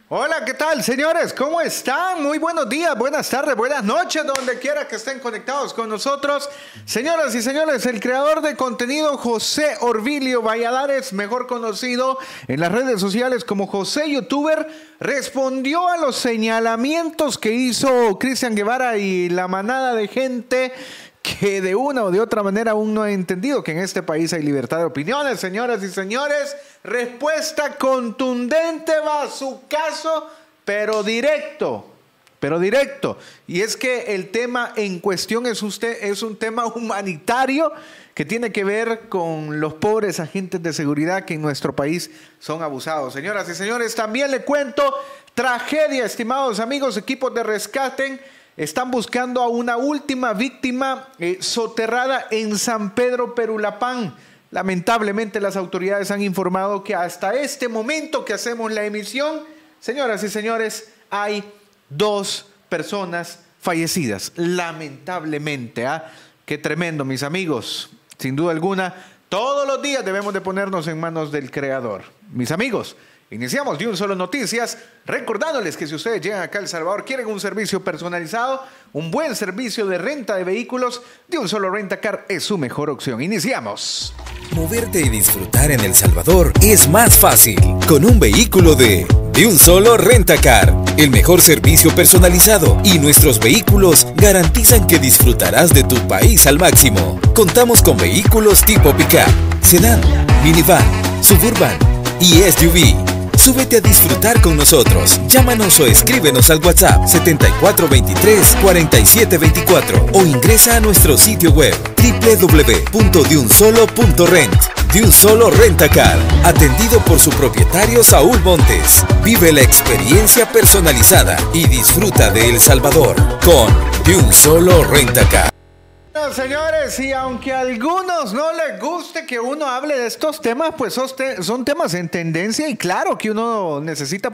Hola, ¿qué tal, señores? ¿Cómo están? Muy buenos días, buenas tardes, buenas noches, donde quiera que estén conectados con nosotros. Señoras y señores, el creador de contenido José Orbilio Valladares, mejor conocido en las redes sociales como José YouTuber, respondió a los señalamientos que hizo Cristian Guevara y la manada de gente que de una o de otra manera aún no ha entendido que en este país hay libertad de opiniones. Señoras y señores, respuesta contundente va a su caso, pero directo. Y es que el tema en cuestión es un tema humanitario que tiene que ver con los pobres agentes de seguridad que en nuestro país son abusados. Señoras y señores, también le cuento tragedia, estimados amigos, equipos de rescate están buscando a una última víctima soterrada en San Pedro Perulapán. Lamentablemente las autoridades han informado que hasta este momento que hacemos la emisión, señoras y señores, hay 2 personas fallecidas. Lamentablemente, qué tremendo, mis amigos. Sin duda alguna, todos los días debemos de ponernos en manos del Creador. Mis amigos, iniciamos de un solo noticias, recordándoles que si ustedes llegan acá a El Salvador, quieren un servicio personalizado, un buen servicio de renta de vehículos, de un solo Rentacar es su mejor opción. Iniciamos. Moverte y disfrutar en El Salvador es más fácil con un vehículo de un solo Rentacar. El mejor servicio personalizado y nuestros vehículos garantizan que disfrutarás de tu país al máximo. Contamos con vehículos tipo pick-up, sedán, minivan, suburban y SUV. Súbete a disfrutar con nosotros. Llámanos o escríbenos al WhatsApp 7423-4724 o ingresa a nuestro sitio web www.deunsolo.rent. De un solo Rentacar, atendido por su propietario Saúl Montes. Vive la experiencia personalizada y disfruta de El Salvador con De un solo Rentacar. Bueno, señores, y aunque a algunos no les guste que uno hable de estos temas, pues son temas en tendencia y claro que uno necesita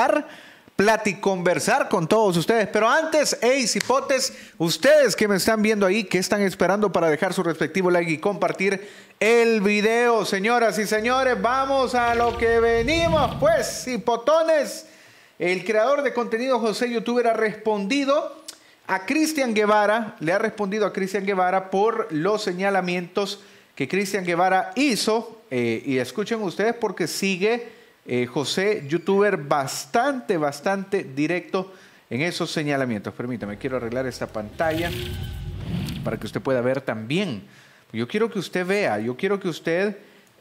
conversar con todos ustedes. Pero antes, cipotes, ustedes que me están viendo ahí, ¿qué están esperando para dejar su respectivo like y compartir el video? Señoras y señores, vamos a lo que venimos, pues, cipotones. El creador de contenido José YouTuber ha respondido a Cristian Guevara, le ha respondido a Cristian Guevara por los señalamientos que Cristian Guevara hizo. Y escuchen ustedes porque sigue José YouTuber bastante directo en esos señalamientos. Permítame, quiero arreglar esta pantalla para que usted pueda ver también. Yo quiero que usted vea, yo quiero que usted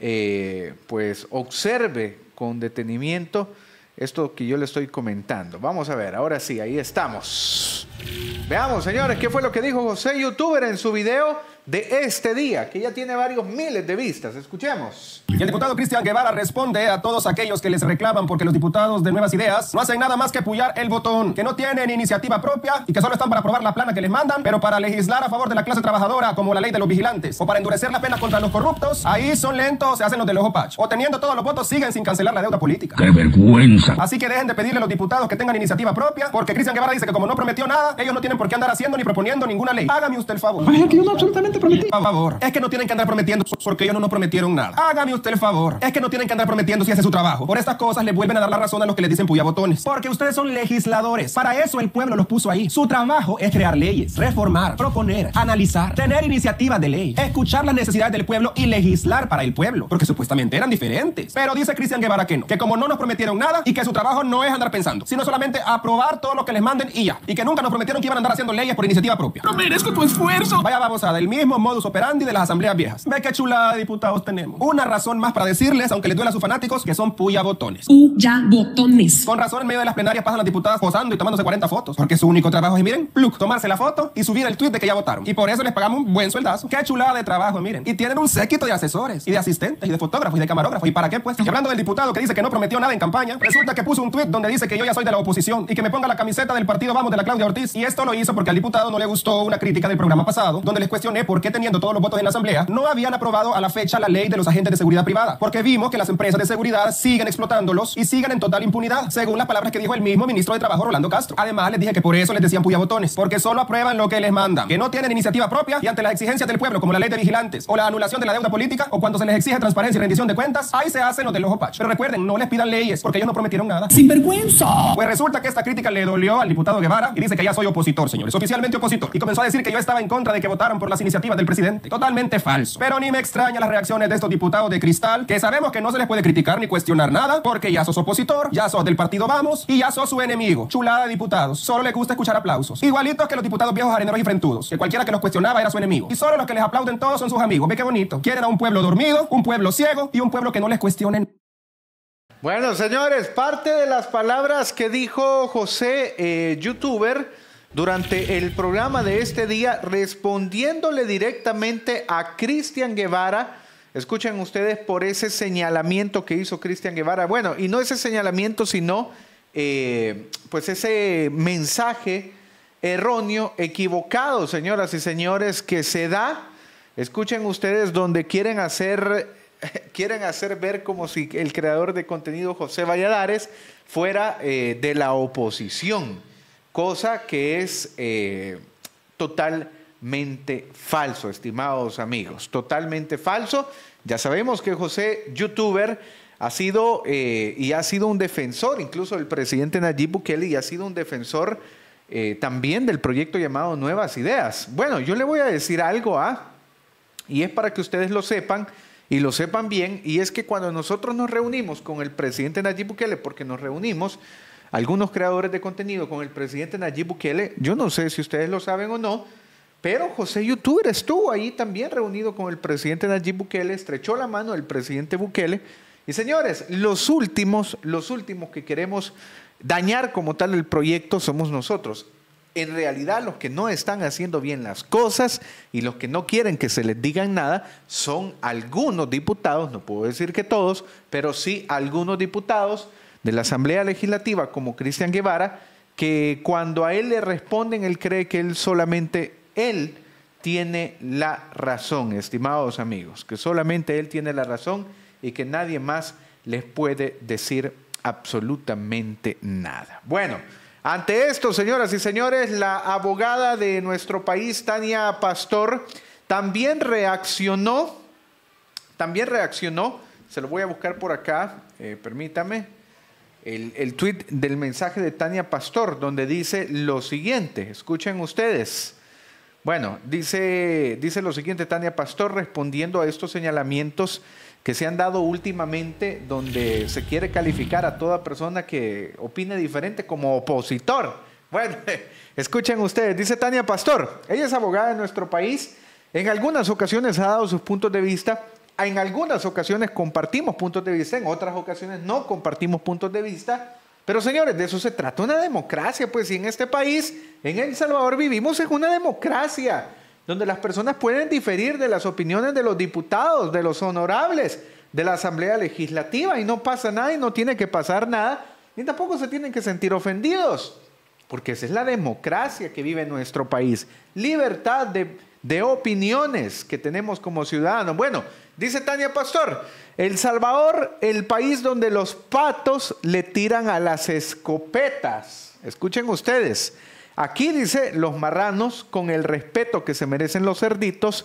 pues observe con detenimiento esto que yo le estoy comentando. Vamos a ver, ahora sí, ahí estamos. Veamos, señores, qué fue lo que dijo José YouTuber en su video de este día, que ya tiene varios miles de vistas. Escuchemos. Y el diputado Cristian Guevara responde a todos aquellos que les reclaman porque los diputados de Nuevas Ideas no hacen nada más que puyar el botón, que no tienen iniciativa propia y que solo están para aprobar la plana que les mandan, pero para legislar a favor de la clase trabajadora, como la ley de los vigilantes, o para endurecer la pena contra los corruptos, ahí son lentos, se hacen los del ojo pacho. O teniendo todos los votos, siguen sin cancelar la deuda política. ¡Qué vergüenza! Así que dejen de pedirle a los diputados que tengan iniciativa propia, porque Cristian Guevara dice que como no prometió nada, ellos no tienen por qué andar haciendo ni proponiendo ninguna ley. Hágame usted el favor. Ay, que yo no absolutamente prometí. Por favor, es que no tienen que andar prometiendo porque ellos no nos prometieron nada. Hágame usted el favor. Es que no tienen que andar prometiendo si hace su trabajo. Por estas cosas le vuelven a dar la razón a los que les dicen puyabotones. Porque ustedes son legisladores. Para eso el pueblo los puso ahí. Su trabajo es crear leyes, reformar, proponer, analizar, tener iniciativa de ley, escuchar las necesidades del pueblo y legislar para el pueblo. Porque supuestamente eran diferentes. Pero dice Cristian Guevara que no. Que como no nos prometieron nada y que su trabajo no es andar pensando, sino solamente aprobar todo lo que les manden y ya. Y que nunca nos prometieron que iban a andar haciendo leyes por iniciativa propia. No merezco tu esfuerzo. Vaya babosada, el mismo modus operandi de las asambleas viejas. Ve qué chulada de diputados tenemos. Una razón más para decirles, aunque les duela a sus fanáticos, que son puyabotones. Puyabotones. Con razón, en medio de las plenarias pasan las diputadas posando y tomándose 40 fotos. Porque su único trabajo es, miren, pluk, tomarse la foto y subir el tweet de que ya votaron. Y por eso les pagamos un buen sueldazo. Qué chulada de trabajo, miren. Y tienen un séquito de asesores, y de asistentes, y de fotógrafos, y de camarógrafos. ¿Y para qué, pues? Y hablando del diputado que dice que no prometió nada en campaña, resulta que puso un tweet donde dice que yo ya soy de la oposición y que me ponga la camiseta del partido Vamos de la Claudia Ortiz. votantes. Y esto lo hizo porque al diputado no le gustó una crítica del programa pasado, donde les cuestioné por qué, teniendo todos los votos en la asamblea, no habían aprobado a la fecha la ley de los agentes de seguridad privada. Porque vimos que las empresas de seguridad siguen explotándolos y siguen en total impunidad, según las palabras que dijo el mismo ministro de Trabajo, Rolando Castro. Además, les dije que por eso les decían puyabotones, porque solo aprueban lo que les mandan, que no tienen iniciativa propia y ante las exigencias del pueblo, como la ley de vigilantes o la anulación de la deuda política, o cuando se les exige transparencia y rendición de cuentas, ahí se hacen los del ojo pacho. Pero recuerden, no les pidan leyes, porque ellos no prometieron nada. ¡Sinvergüenza! Pues resulta que esta crítica le dolió al diputado Guevara y dice que ya soy opositor, señores, oficialmente opositor. Y comenzó a decir que yo estaba en contra de que votaran por las iniciativas del presidente. Totalmente falso. Pero ni me extraña las reacciones de estos diputados de cristal, que sabemos que no se les puede criticar ni cuestionar nada, porque ya sos opositor, ya sos del partido Vamos y ya sos su enemigo. Chulada de diputados. Solo les gusta escuchar aplausos. Igualitos que los diputados viejos areneros y frentudos, que cualquiera que los cuestionaba era su enemigo. Y solo los que les aplauden todos son sus amigos. Ve qué bonito. Quieren a un pueblo dormido, un pueblo ciego y un pueblo que no les cuestionen. Bueno, señores, parte de las palabras que dijo José, youtuber, durante el programa de este día, respondiéndole directamente a Cristian Guevara. Escuchen ustedes por ese señalamiento que hizo Cristian Guevara. Bueno, y no ese señalamiento, sino pues ese mensaje erróneo, equivocado, señoras y señores, que se da. Escuchen ustedes, donde quieren hacer ver como si el creador de contenido José Valladares fuera de la oposición, cosa que es totalmente falso, estimados amigos, totalmente falso. Ya sabemos que José, youtuber, ha sido un defensor incluso del presidente Nayib Bukele, y ha sido un defensor también del proyecto llamado Nuevas Ideas. Bueno, yo le voy a decir algo, y es para que ustedes lo sepan, y lo sepan bien, y es que cuando nosotros nos reunimos con el presidente Nayib Bukele, porque nos reunimos algunos creadores de contenido con el presidente Nayib Bukele, yo no sé si ustedes lo saben o no, pero José youtuber estuvo ahí también reunido con el presidente Nayib Bukele, estrechó la mano del presidente Bukele. Y señores, los últimos que queremos dañar como tal el proyecto somos nosotros. En realidad, los que no están haciendo bien las cosas y los que no quieren que se les digan nada son algunos diputados, no puedo decir que todos, pero sí algunos diputados de la Asamblea Legislativa como Cristian Guevara, que cuando a él le responden, él cree que él tiene la razón, estimados amigos, que solamente él tiene la razón y que nadie más les puede decir absolutamente nada. Bueno, ante esto, señoras y señores, la abogada de nuestro país, Tania Pastor, también reaccionó, se lo voy a buscar por acá, permítame, el tuit del mensaje de Tania Pastor, donde dice lo siguiente, escuchen ustedes. Bueno, dice lo siguiente Tania Pastor, respondiendo a estos señalamientos que se han dado últimamente, donde se quiere calificar a toda persona que opine diferente como opositor. Bueno, escuchen ustedes, dice Tania Pastor, ella es abogada de nuestro país, en algunas ocasiones ha dado sus puntos de vista, en algunas ocasiones compartimos puntos de vista, en otras ocasiones no compartimos puntos de vista, pero señores, de eso se trata una democracia, pues, y en este país, en El Salvador, vivimos en una democracia, donde las personas pueden diferir de las opiniones de los diputados, de los honorables, de la Asamblea Legislativa, y no pasa nada y no tiene que pasar nada, ni tampoco se tienen que sentir ofendidos, porque esa es la democracia que vive en nuestro país, libertad de opiniones que tenemos como ciudadanos. Bueno, dice Tania Pastor, El Salvador, el país donde los patos le tiran a las escopetas. Escuchen ustedes. Aquí dice los marranos, con el respeto que se merecen los cerditos,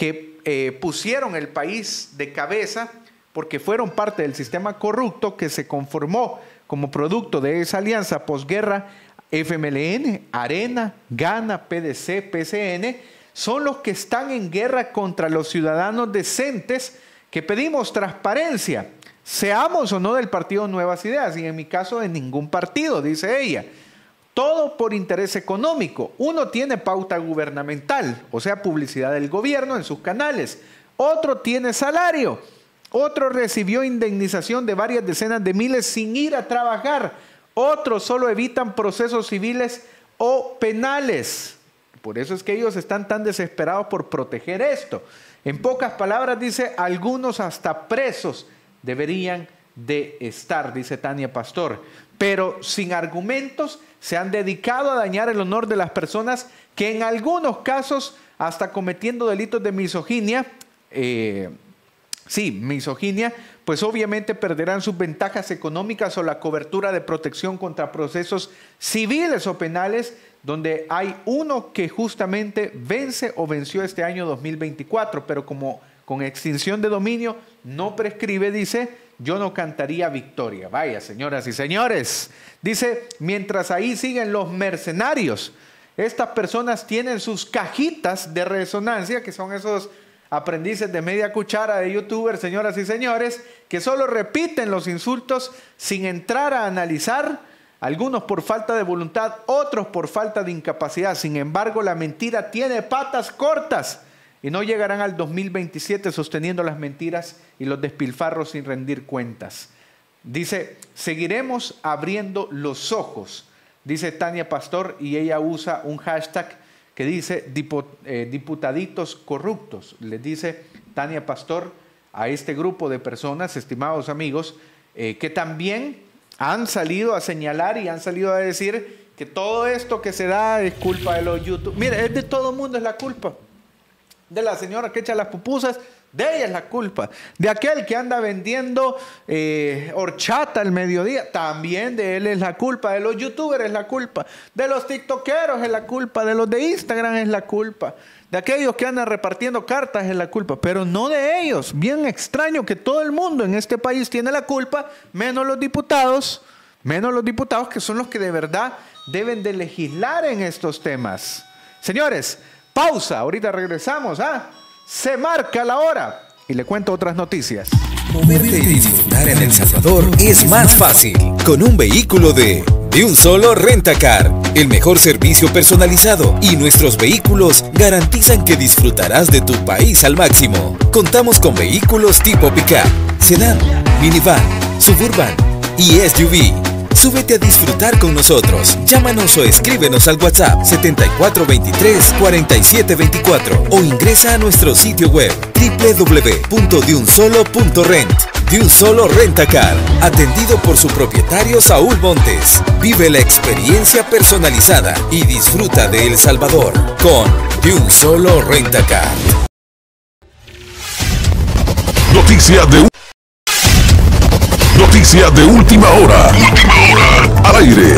que pusieron el país de cabeza porque fueron parte del sistema corrupto que se conformó como producto de esa alianza posguerra. FMLN, Arena, Gana, PDC, PCN, son los que están en guerra contra los ciudadanos decentes que pedimos transparencia, seamos o no del partido Nuevas Ideas, y en mi caso de ningún partido, dice ella. Todo por interés económico. Uno tiene pauta gubernamental, o sea, publicidad del gobierno en sus canales. Otro tiene salario. Otro recibió indemnización de varias decenas de miles sin ir a trabajar. Otros solo evitan procesos civiles o penales. Por eso es que ellos están tan desesperados por proteger esto. En pocas palabras, dice, algunos hasta presos deberían de estar, dice Tania Pastor. pero sin argumentos se han dedicado a dañar el honor de las personas que en algunos casos hasta cometiendo delitos de misoginia, misoginia, pues obviamente perderán sus ventajas económicas o la cobertura de protección contra procesos civiles o penales, donde hay uno que justamente vence o venció este año 2024, pero como con extinción de dominio no prescribe, dice, yo no cantaría victoria. Vaya, señoras y señores, dice, mientras ahí siguen los mercenarios, estas personas tienen sus cajitas de resonancia, que son esos aprendices de media cuchara de youtubers, señoras y señores, que solo repiten los insultos sin entrar a analizar, algunos por falta de voluntad, otros por falta de incapacidad. Sin embargo, la mentira tiene patas cortas y no llegarán al 2027 sosteniendo las mentiras y los despilfarros sin rendir cuentas. Dice, seguiremos abriendo los ojos, dice Tania Pastor, y ella usa un hashtag que dice diputaditos corruptos. Les dice Tania Pastor a este grupo de personas, estimados amigos, que también han salido a señalar y han salido a decir que todo esto que se da es culpa de los YouTube. Mire, es de todo el mundo es la culpa. De la señora que echa las pupusas, de ella es la culpa. De aquel que anda vendiendo horchata al mediodía, también de él es la culpa. De los youtubers es la culpa. De los tiktokeros es la culpa. De los de Instagram es la culpa. De aquellos que andan repartiendo cartas es la culpa. Pero no de ellos. Bien extraño que todo el mundo en este país tiene la culpa, menos los diputados que son los que de verdad deben de legislar en estos temas. Señores, pausa, ahorita regresamos. Se marca la hora y le cuento otras noticias. Moverte y disfrutar en El Salvador es más fácil con un vehículo de Un Solo Rentacar. El mejor servicio personalizado y nuestros vehículos garantizan que disfrutarás de tu país al máximo. Contamos con vehículos tipo pick-up, sedán, minivan, suburban y SUV. Súbete a disfrutar con nosotros. Llámanos o escríbenos al WhatsApp 7423-4724 o ingresa a nuestro sitio web www.deunsolo.rent. De Un Solo Rentacar, atendido por su propietario Saúl Montes. Vive la experiencia personalizada y disfruta de El Salvador con De Un Solo Rentacar. Noticia de última hora. Al aire.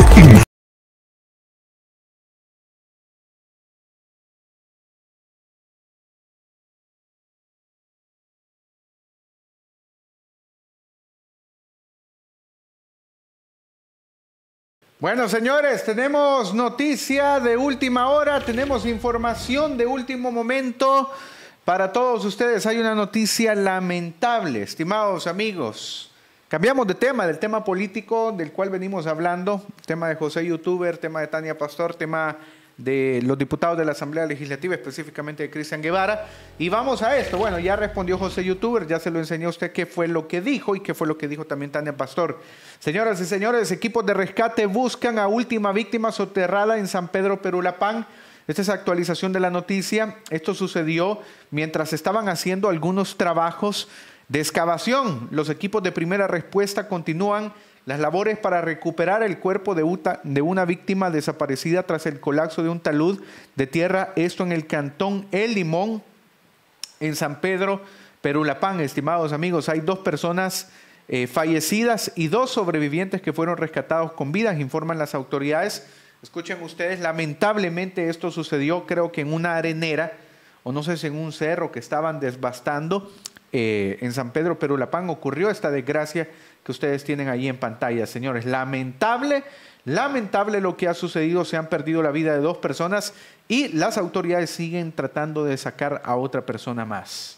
Bueno, señores, tenemos noticia de última hora, tenemos información de último momento para todos ustedes. Hay una noticia lamentable, estimados amigos. Cambiamos de tema, del tema político del cual venimos hablando, tema de José Youtuber, tema de Tania Pastor, tema de los diputados de la Asamblea Legislativa, específicamente de Cristian Guevara. Y vamos a esto. Bueno, ya respondió José Youtuber, ya se lo enseñó a usted qué fue lo que dijo y qué fue lo que dijo también Tania Pastor. Señoras y señores, equipos de rescate buscan a última víctima soterrada en San Pedro Perulapán. Esta es actualización de la noticia. Esto sucedió mientras estaban haciendo algunos trabajos de excavación. Los equipos de primera respuesta continúan las labores para recuperar el cuerpo de una víctima desaparecida tras el colapso de un talud de tierra, esto en el cantón El Limón, en San Pedro Perulapán. Estimados amigos, hay 2 personas fallecidas y 2 sobrevivientes que fueron rescatados con vida, informan las autoridades. Escuchen ustedes, lamentablemente esto sucedió, creo que en una arenera, o no sé si en un cerro que estaban desbastando. En San Pedro Perulapán ocurrió esta desgracia que ustedes tienen ahí en pantalla, señores. Lamentable lo que ha sucedido. Se han perdido la vida de 2 personas y las autoridades siguen tratando de sacar a otra persona más.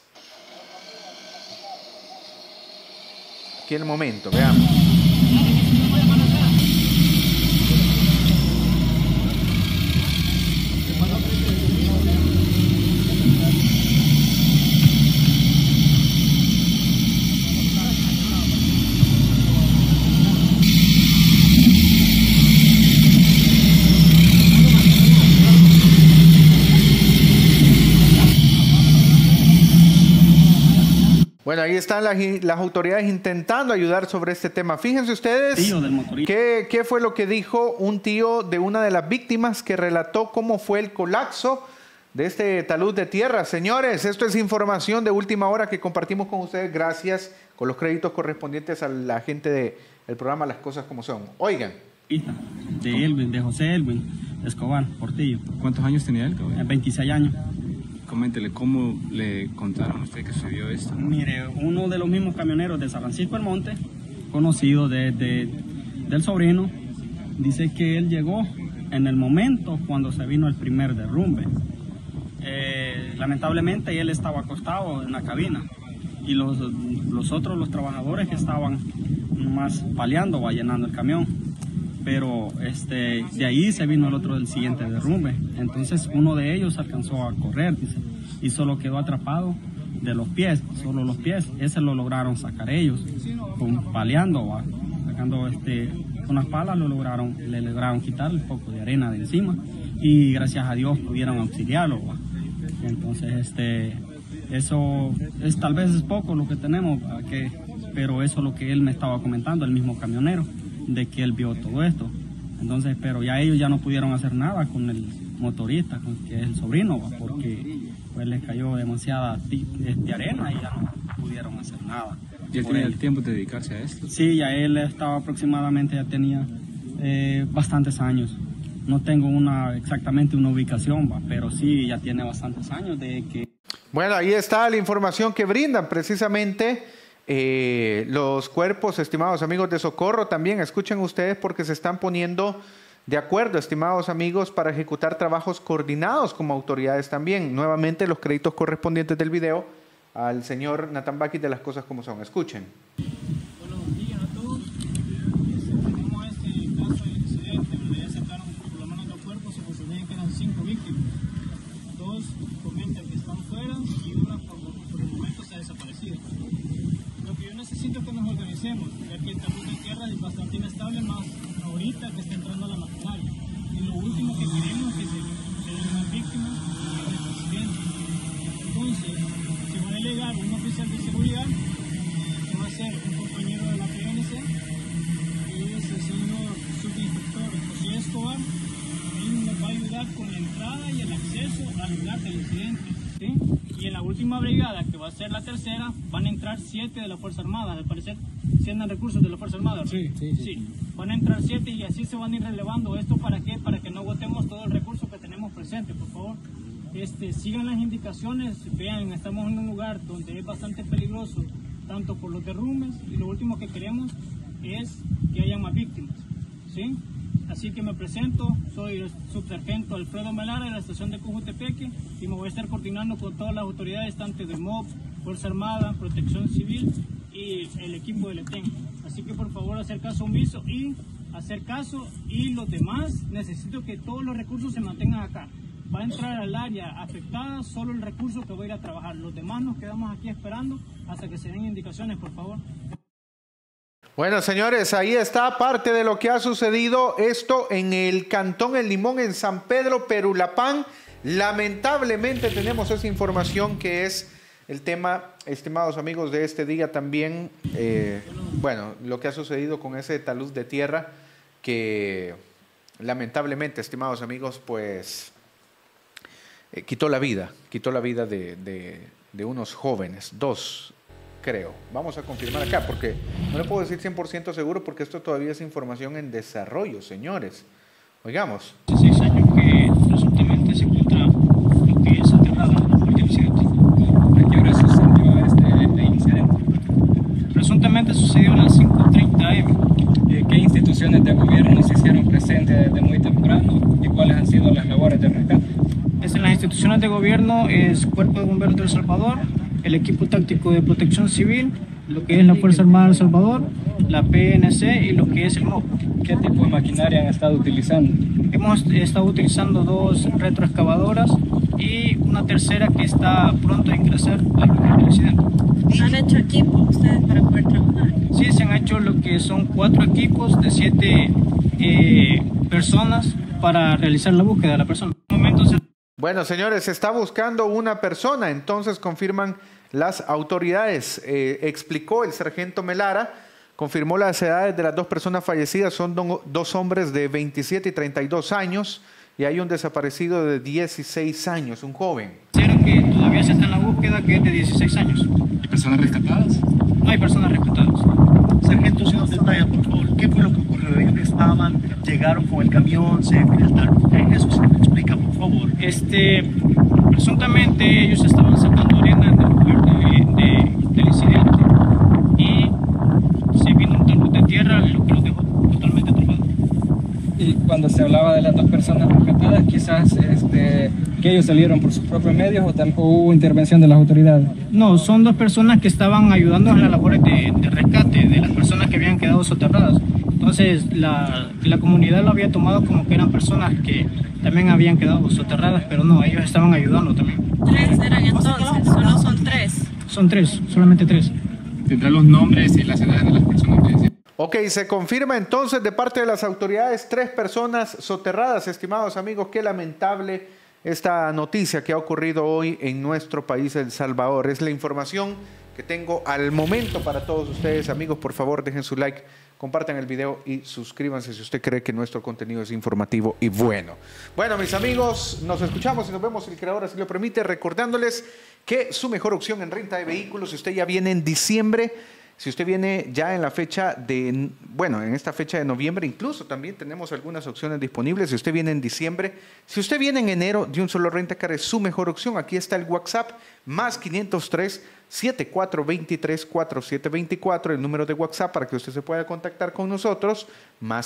Aquí el momento, veamos. Bueno, ahí están las autoridades intentando ayudar sobre este tema. Fíjense ustedes qué fue lo que dijo un tío de una de las víctimas que relató cómo fue el colapso de este talud de tierra. Señores, esto es información de última hora que compartimos con ustedes gracias con los créditos correspondientes a la gente del programa Las Cosas Como Son. Oigan. De José Elwin Escobar Portillo. ¿Cuántos años tenía él? 26 años. Coméntele, ¿cómo le contaron a usted que sucedió esto? Mire, uno de los mismos camioneros de San Francisco del Monte, conocido del sobrino, dice que él llegó en el momento cuando se vino el primer derrumbe. Lamentablemente él estaba acostado en la cabina y los trabajadores que estaban más paleando o llenando el camión. Pero de ahí se vino el siguiente derrumbe. Entonces uno de ellos alcanzó a correr, dice, y solo quedó atrapado de los pies, solo los pies. Ese lo lograron sacar ellos, paleando, sacando con las palas le lograron quitar el poco de arena de encima y gracias a Dios pudieron auxiliarlo. Entonces eso tal vez es poco lo que tenemos, pero eso es lo que él me estaba comentando, el mismo camionero, de que él vio todo esto. Entonces, pero ya ellos ya no pudieron hacer nada con el motorista, que es el sobrino, porque pues les cayó demasiada arena y ya no pudieron hacer nada. ¿Y él tenía el tiempo de dedicarse a esto? Sí, ya él estaba aproximadamente, ya tenía bastantes años. No tengo exactamente una ubicación, pero sí ya tiene bastantes años de que... Bueno, ahí está la información que brindan precisamente los cuerpos, estimados amigos de Socorro. También escuchen ustedes porque se están poniendo de acuerdo, estimados amigos, para ejecutar trabajos coordinados como autoridades también. Nuevamente los créditos correspondientes del video al señor Nathan Bakis de Las Cosas Como Son. Escuchen. Buenos días a todos. Tenemos este caso del incidente donde ya sacaron por lo menos 2 cuerpos, se consideran que eran 5 víctimas. 2 comentan que están fuera y una por el momento se ha desaparecido. Lo que yo necesito es que nos organicemos, ya que el talud de tierra es bastante inestable, más ahorita que está entrando la maquinaria. Y lo último que queremos es que se den más víctimas por el accidente. Entonces, se va a delegar un oficial de seguridad, que va a ser un compañero de la PNC, que es el señor subinspector José Escobar. Él nos va a ayudar con la entrada y el acceso al lugar del incidente. ¿Sí? Y en la última brigada, que va a ser la tercera, van a entrar 7 de la Fuerza Armada. Al parecer, si andan recursos de la Fuerza Armada. Sí. Van a entrar 7 y así se van a ir relevando. ¿Esto para qué? Para que no agotemos todo el recurso que tenemos presente, por favor. Sigan las indicaciones, vean, estamos en un lugar donde es bastante peligroso, tanto por los derrumbes, y lo último que queremos es que haya más víctimas, ¿sí? Así que me presento, soy el subsargento Alfredo Melara de la estación de Cojutepeque y me voy a estar coordinando con todas las autoridades, tanto de MOB, Fuerza Armada, Protección Civil y el equipo del ETEN. Así que por favor hacer caso omiso y los demás necesito que todos los recursos se mantengan acá. Va a entrar al área afectada solo el recurso que va a ir a trabajar. Los demás nos quedamos aquí esperando hasta que se den indicaciones, por favor. Bueno, señores, ahí está parte de lo que ha sucedido. Esto en el Cantón El Limón, en San Pedro Perulapán. Lamentablemente tenemos esa información que es el tema, estimados amigos, de este día también. Bueno, lo que ha sucedido con ese talud de tierra que lamentablemente, estimados amigos, pues quitó la vida de unos jóvenes, 2 creo. Vamos a confirmar acá porque no le puedo decir 100% seguro porque esto todavía es información en desarrollo, señores. Oigamos. 16 años que presuntamente se encuentra lo que es aterrado por el incidente. ¿A qué hora sucedió este incidente? Presuntamente sucedió a las 5:30 am. ¿Qué instituciones de gobierno se hicieron presentes desde muy temprano y cuáles han sido las labores de rescate? En las instituciones de gobierno es Cuerpo de Bomberos de El Salvador, el equipo táctico de Protección Civil, lo que es la Fuerza Armada de El Salvador, la PNC y lo que es el MOB. ¿Qué tipo de maquinaria han estado utilizando? Hemos estado utilizando 2 retroexcavadoras y una tercera que está pronto a ingresar al lugar del incidente. ¿Han hecho equipo ustedes para poder trabajar? Sí, se han hecho lo que son 4 equipos de 7 personas para realizar la búsqueda de la persona. Bueno, señores, se está buscando una persona, entonces confirman las autoridades. Explicó el sargento Melara, confirmó las edades de las dos personas fallecidas, son dos hombres de 27 y 32 años y hay un desaparecido de 16 años, un joven. Que todavía se está en la búsqueda, que es de 16 años. ¿Hay personas rescatadas? No hay personas rescatadas. Sargento, si nos detalla, por favor, ¿qué fue lo que ocurrió? Ellos estaban, llegaron con el camión, se infiltraron. Eso se me explica, por favor. Presuntamente ellos estaban sacando arena del lugar del incidente y se vino un talud de tierra, lo que los dejó totalmente atrapados. Y cuando se hablaba de las dos personas rescatadas, quizás que ellos salieron por sus propios medios o tampoco hubo intervención de las autoridades. No, son dos personas que estaban ayudando en las labores de rescate de las personas que habían quedado soterradas. Entonces la comunidad lo había tomado como que eran personas que también habían quedado soterradas, pero no, ellos estaban ayudando también. 3 eran entonces, solo son 3. Son 3, solamente 3. ¿Tendrá los nombres y las edades de las personas que decían? Ok, se confirma entonces de parte de las autoridades 3 personas soterradas. Estimados amigos, qué lamentable esta noticia que ha ocurrido hoy en nuestro país, El Salvador. Es la información que tengo al momento para todos ustedes. Amigos, por favor, dejen su like, compartan el video y suscríbanse si usted cree que nuestro contenido es informativo y bueno. Bueno, mis amigos, nos escuchamos y nos vemos, si el creador así lo permite, recordándoles que su mejor opción en renta de vehículos, si usted ya viene en diciembre, si usted viene ya en la fecha de, bueno, en esta fecha de noviembre, incluso también tenemos algunas opciones disponibles. Si usted viene en diciembre, si usted viene en enero, De Un Solo Rentacar es su mejor opción. Aquí está el WhatsApp, más 503-7423-4724, el número de WhatsApp para que usted se pueda contactar con nosotros, más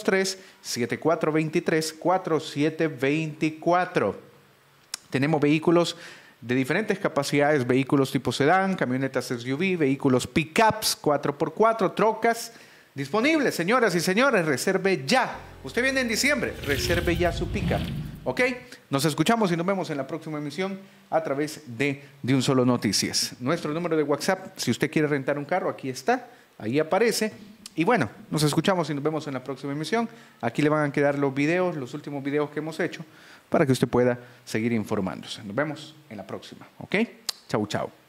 503-7423-4724. Tenemos vehículos de diferentes capacidades, vehículos tipo sedán, camionetas SUV, vehículos pickups 4x4, trocas disponibles. Señoras y señores, reserve ya. Usted viene en diciembre, reserve ya su pickup. ¿Ok? Nos escuchamos y nos vemos en la próxima emisión a través de Un Solo Noticias. Nuestro número de WhatsApp, si usted quiere rentar un carro, aquí está, ahí aparece. Y bueno, nos escuchamos y nos vemos en la próxima emisión. Aquí le van a quedar los videos, los últimos videos que hemos hecho, para que usted pueda seguir informándose. Nos vemos en la próxima, ¿ok? Chau, chau.